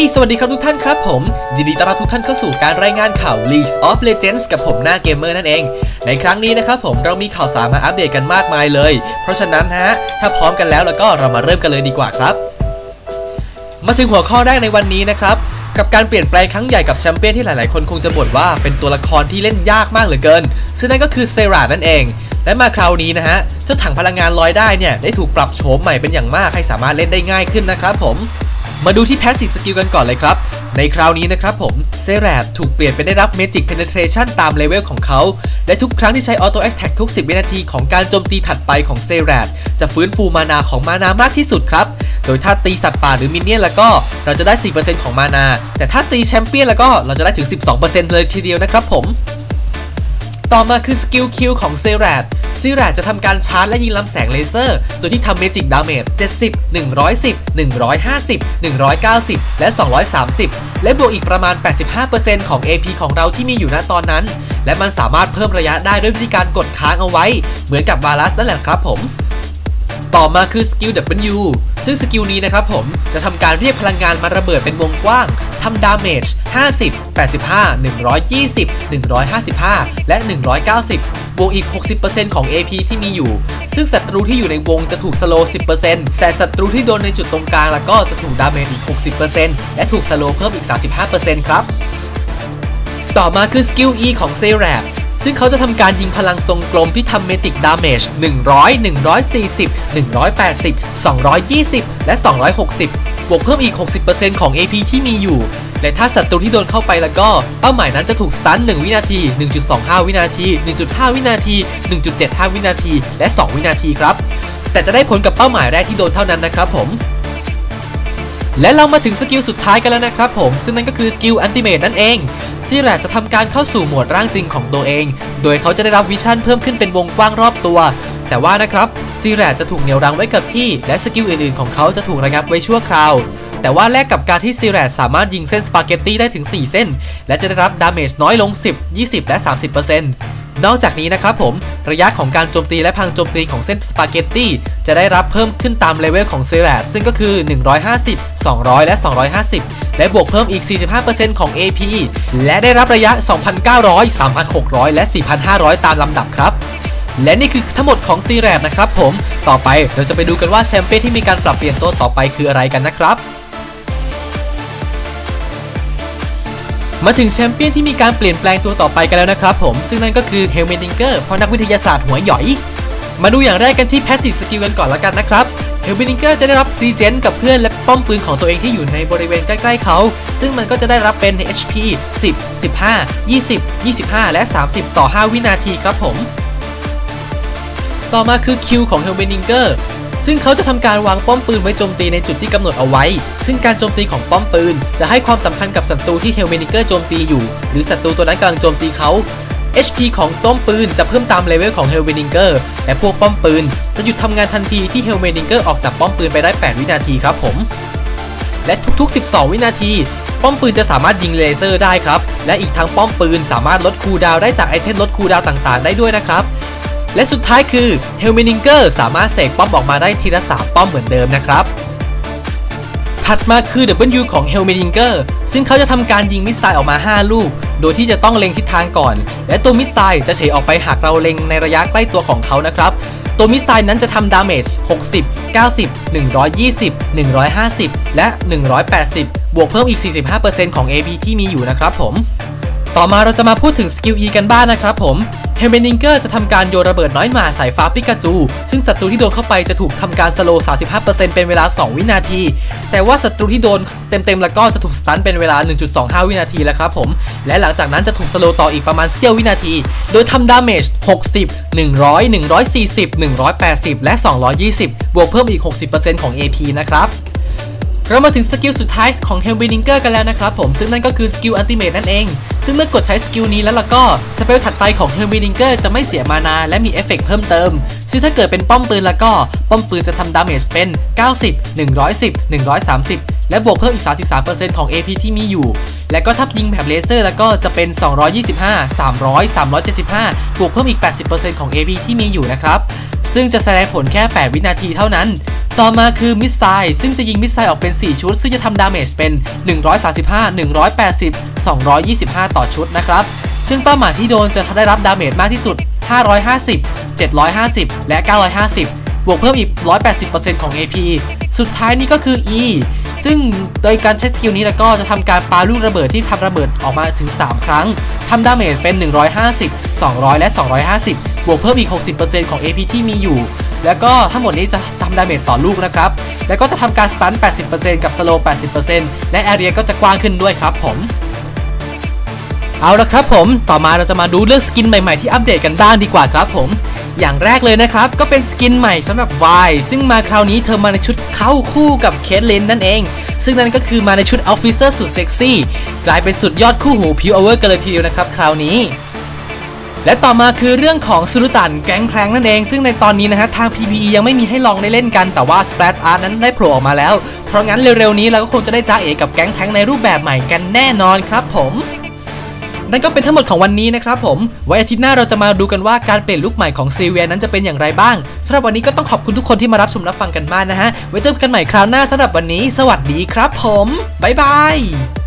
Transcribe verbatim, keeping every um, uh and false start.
สวัสดีครับทุกท่านครับผมยินดีต้อนรับทุกท่านเข้าสู่การรายงานข่าว League of Legends กับผมหน้าเกมเมอร์นั่นเองในครั้งนี้นะครับผมเรามีข่าวสารมาอัปเดตกันมากมายเลยเพราะฉะนั้นฮะถ้าพร้อมกันแล้วแล้วก็เรามาเริ่มกันเลยดีกว่าครับมาถึงหัวข้อแรกในวันนี้นะครับกับการเปลี่ยนแปลงครั้งใหญ่กับแชมเปี้ยนที่หลายๆคนคงจะบ่นว่าเป็นตัวละครที่เล่นยากมากเหลือเกินซึ่งนั่นก็คือเซรานั่นเองและมาคราวนี้นะฮะเจ้าถังพลังงานลอยได้เนี่ยได้ถูกปรับโฉมใหม่เป็นอย่างมากให้สามารถเล่นได้ง่ายขึ้นนะครับผมมาดูที่แพสซีฟสกิลกันก่อนเลยครับในคราวนี้นะครับผมเซราถูกเปลี่ยนเป็นได้รับ Magic Penetration ตามเลเวลของเขาและทุกครั้งที่ใช้ Auto Attack ทุกสิบวินาทีของการโจมตีถัดไปของเซราจะฟื้นฟูมานาของมานามากที่สุดครับโดยถ้าตีสัตว์ป่าหรือมินเนี่ยนแล้วก็เราจะได้ สี่เปอร์เซ็นต์ ของมานาแต่ถ้าตีแชมเปี้ยนแล้วก็เราจะได้ถึง สิบสองเปอร์เซ็นต์ เลยทีเดียวนะครับผมต่อมาคือสกิลคิวของเซราเซราจะทำการชาร์จและยิงลำแสงเลเซอร์โดยที่ทำเมจิกดาเมจเจ็ดสิบ หนึ่งร้อยสิบ หนึ่งร้อยห้าสิบ หนึ่งร้อยเก้าสิบ และ สองร้อยสามสิบ และบวกอีกประมาณ แปดสิบห้าเปอร์เซ็นต์ ของ เอ พี ของเราที่มีอยู่ณตอนนั้นและมันสามารถเพิ่มระยะได้ด้วยวิธีการกดค้างเอาไว้เหมือนกับวาลัสนั่นแหละครับผมต่อมาคือสกิล ดับเบิลยู ซึ่งสกิลนี้นะครับผมจะทำการเรียกพลังงานมาระเบิดเป็นวงกว้างทำดาเมจห้าสิบ แปดสิบห้า หนึ่งร้อยยี่สิบ หนึ่งร้อยห้าสิบห้า และ หนึ่งร้อยเก้าสิบ บวกอีก หกสิบเปอร์เซ็นต์ ของ เอ พี ที่มีอยู่ซึ่งศัตรูที่อยู่ในวงจะถูกสโลว์ สิบเปอร์เซ็นต์ แต่ศัตรูที่โดนในจุดตรงกลางแล้วก็จะถูกดาเมจอีก หกสิบเปอร์เซ็นต์ และถูกสโลว์เพิ่มอีก สามสิบห้าเปอร์เซ็นต์ ครับต่อมาคือสกิล E ของเซราซึ่งเขาจะทำการยิงพลังทรงกลมที่ทำเมจิกดาเมจหนึ่งร้อย หนึ่งร้อยสี่สิบ หนึ่งร้อยแปดสิบ สองร้อยยี่สิบ และ สองร้อยหกสิบ บวกเพิ่มอีก หกสิบเปอร์เซ็นต์ ของ เอ พี ที่มีอยู่และถ้าศัตรูที่โดนเข้าไปแล้วก็เป้าหมายนั้นจะถูกสตันหนึ่งวินาที หนึ่งจุดสองห้า วินาที หนึ่งจุดห้า วินาที หนึ่งจุดเจ็ดห้า วินาทีและสองวินาทีครับแต่จะได้ผลกับเป้าหมายแรกที่โดนเท่านั้นนะครับผมและเรามาถึงสกิลสุดท้ายกันแล้วนะครับผมซึ่งนั่นก็คือสกิลอัลติเมทนั่นเองเซราจะทำการเข้าสู่โหมดร่างจริงของตัวเองโดยเขาจะได้รับวิชั่นเพิ่มขึ้นเป็นวงกว้างรอบตัวแต่ว่านะครับเซราจะถูกเหนี่ยวรั้งไว้กับที่และสกิลอื่นๆของเขาจะถูกระงับไว้ชั่วคราวแต่ว่าแลกกับการที่เซราสามารถยิงเส้นสปาเกตตี้ได้ถึงสี่เส้นและจะได้รับดาเมจน้อยลงสิบ ยี่สิบ และ สามสิบเปอร์เซ็นต์ นอกจากนี้นะครับผมระยะของการโจมตีและพลังโจมตีของเส้นสปาเกตตี้จะได้รับเพิ่มขึ้นตามเลเวลของเซราซึ่งก็คือหนึ่งร้อยห้าสิบ สองร้อย และ สองร้อยห้าสิบ และบวกเพิ่มอีก สี่สิบห้าเปอร์เซ็นต์ ของ เอ พี และได้รับระยะ สองพันเก้าร้อย สามพันหกร้อย และ สี่พันห้าร้อย ตามลำดับครับและนี่คือทั้งหมดของเซรานะครับผมต่อไปเราจะไปดูกันว่าแชมเปี้ยนที่มีการปรับเปลี่ยนตัวต่อไปคืออะไรกันนะครับมาถึงแชมเปี้ยนที่มีการเปลี่ยนแปลงตัวต่อไปกันแล้วนะครับผมซึ่งนั่นก็คือเฮลเมดิงเกอร์เพราะนักวิทยาศาสตร์หัวหย่อยมาดูอย่างแรกกันที่แพสซีฟสกิลกันก่อนละกันนะครับเฮลเมดิงเกอร์จะได้รับรีเจนกับเพื่อนและป้อมปืนของตัวเองที่อยู่ในบริเวณใกล้ๆเขาซึ่งมันก็จะได้รับเป็น เอช พี สิบ สิบห้า ยี่สิบ ยี่สิบห้า และ สามสิบ ต่อ ห้า วินาทีครับผมต่อมาคือ Q ของเฮลเมดิงเกอร์ซึ่งเขาจะทำการวางป้อมปืนไว้โจมตีในจุดที่กำหนดเอาไว้ซึ่งการโจมตีของป้อมปืนจะให้ความสำคัญกับศัตรูที่เฮลเมดิงเกอร์โจมตีอยู่หรือศัตรูตัวนั้นกำลังโจมตีเขา เอช พี ของป้อมปืนจะเพิ่มตามเลเวลของเฮลเมดิงเกอร์และพวกป้อมปืนจะหยุดทำงานทันทีที่เฮลเมดิงเกอร์ออกจากป้อมปืนไปได้แปดวินาทีครับผมและทุกๆสิบสองวินาทีป้อมปืนจะสามารถยิงเลเซอร์ได้ครับและอีกทั้งป้อมปืนสามารถลดคูลดาวน์ได้จากไอเทมลดคูลดาวน์ต่างๆได้ด้วยนะครับและสุดท้ายคือเฮลเมดิงเกอร์สามารถเสกป้อมออกมาได้ทีละสามป้อมเหมือนเดิมนะครับถัดมาคือ ดับเบิลยู ของเฮลเมดิงเกอร์ซึ่งเขาจะทำการยิงมิสไซล์ออกมาห้าลูกโดยที่จะต้องเล็งทิศทางก่อนและตัวมิสไซล์จะเฉยออกไปหากเราเล็งในระยะใกล้ตัวของเขานะครับตัวมิสไซล์นั้นจะทำดาเมจหกสิบ เก้าสิบ หนึ่งร้อยยี่สิบ หนึ่งร้อยห้าสิบ และ หนึ่งร้อยแปดสิบ บวกเพิ่มอีก สี่สิบห้าเปอร์เซ็นต์ ของ เอ พี ที่มีอยู่นะครับผมต่อมาเราจะมาพูดถึงสกิล E กันบ้าง นะครับผมเฮลเมดิงเกอร์จะทำการโยนระเบิดน้อยหมาสายฟ้าปิกาจูซึ่งศัตรูที่โดนเข้าไปจะถูกทำการสโลว์ สามสิบห้าเปอร์เซ็นต์ เป็นเวลาสองวินาทีแต่ว่าศัตรูที่โดนเต็มๆแล้วก็จะถูกสตันเป็นเวลา หนึ่งจุดสองห้า วินาทีแล้วครับผมและหลังจากนั้นจะถูกสโลว์ต่ออีกประมาณเสี้ยววินาทีโดยทำดาเมจหกสิบ หนึ่งร้อย หนึ่งร้อยสี่สิบ หนึ่งร้อยแปดสิบ และ สองร้อยยี่สิบ บวกเพิ่มอีก หกสิบเปอร์เซ็นต์ ของ เอ พี นะครับเรามาถึงสกิลสุดท้ายของเฮลเมดิงเกอร์กันแล้วนะครับผมซึ่งนั่นก็คือสกิลอัลติเมทนั่นเองซึ่งเมื่อกดใช้สกิลนี้แล้วล่ะก็สเปลถัดไปของเฮลเมดิงเกอร์จะไม่เสียมานาและมีเอฟเฟกต์เพิ่มเติมซึ่งถ้าเกิดเป็นป้อมปืนแล้วก็ป้อมปืนจะทำดาเมจเป็นเก้าสิบ หนึ่งร้อยสิบ หนึ่งร้อยสามสิบและบวกเพิ่มอีก สามสิบสามเปอร์เซ็นต์ ของ เอ พี ที่มีอยู่และก็ถ้ายิงแบบเลเซอร์แล้วก็จะเป็นสองร้อยยี่สิบห้า สามร้อย สามร้อยเจ็ดสิบห้าบวกเพิ่มอีก แปดสิบเปอร์เซ็นต์ ของ เอ พี ที่มีอยู่นะครับซึ่งจะแสดงผลแค่แปดวินาทีเท่านั้นต่อมาคือมิสไซล์ซึ่งจะยิงมิสไซล์ออกเป็นสี่ชุดซึ่งจะทำดาเมจเป็นหนึ่งร้อยสามสิบห้า หนึ่งร้อยแปดสิบ สองร้อยยี่สิบห้าต่อชุดนะครับซึ่งเป้าหมายที่โดนจะได้รับดาเมจมากที่สุดห้าร้อยห้าสิบ เจ็ดร้อยห้าสิบและเก้าร้อยห้าสิบบวกเพิ่มอีก หนึ่งร้อยแปดสิบเปอร์เซ็นต์ ของ เอ พี สุดท้ายนี่ก็คือ E ซึ่งโดยการใช้สกิลนี้แล้วก็จะทำการปาลูกระเบิดที่ทำระเบิดออกมาถึงสามครั้งทำดาเมจเป็นหนึ่งร้อยห้าสิบ สองร้อยและสองร้อยห้าสิบบวกเพิ่มอีก หกสิบเปอร์เซ็นต์ ของ เอ พี ที่มีอยู่แล้วก็ทั้งหมดนี้จะทำดาเมจต่อลูกนะครับแล้วก็จะทำการสตัน แปดสิบเปอร์เซ็นต์ กับสโลว์ แปดสิบเปอร์เซ็นต์ และแอเรียก็จะกว้างขึ้นด้วยครับผมเอาละครับผมต่อมาเราจะมาดูเรื่องสกินใหม่ๆที่อัปเดตกันบ้างดีกว่าครับผมอย่างแรกเลยนะครับก็เป็นสกินใหม่สำหรับ Y ซึ่งมาคราวนี้เธอมาในชุดเข้าคู่กับเคทลินนั่นเองซึ่งนั่นก็คือมาในชุดออฟฟิเซอร์สุดเซ็กซี่กลายเป็นสุดยอดคู่หูพิวอเวอร์กันเลยทีเดียวนะครับคราวนี้และต่อมาคือเรื่องของซูรุตันแก๊งแพลงนั่นเองซึ่งในตอนนี้นะฮะทาง พี พี อี ยังไม่มีให้ลองได้เล่นกันแต่ว่า Splat Art นั้นได้โผล่ออกมาแล้วเพราะงั้นเร็วๆนี้เราก็คงจะได้จ้าเอ๋กับแก๊งแพลงในรูปแบบใหม่กันแน่นอนครับผมนั่นก็เป็นทั้งหมดของวันนี้นะครับผมไว้อาทิตย์หน้าเราจะมาดูกันว่าการเปลี่ยนลุคใหม่ของซีเวียนั้นจะเป็นอย่างไรบ้างสำหรับวันนี้ก็ต้องขอบคุณทุกคนที่มารับชมรับฟังกันมากนะฮะไว้เจอกันใหม่คราวหน้าสำหรับวันนี้สวัสดีครับผมบ๊ายบาย